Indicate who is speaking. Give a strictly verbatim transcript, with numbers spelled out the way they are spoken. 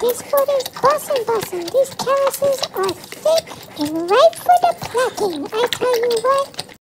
Speaker 1: this foot is bussin' bussin'. These terraces are thick and ripe for the plucking. I tell you what,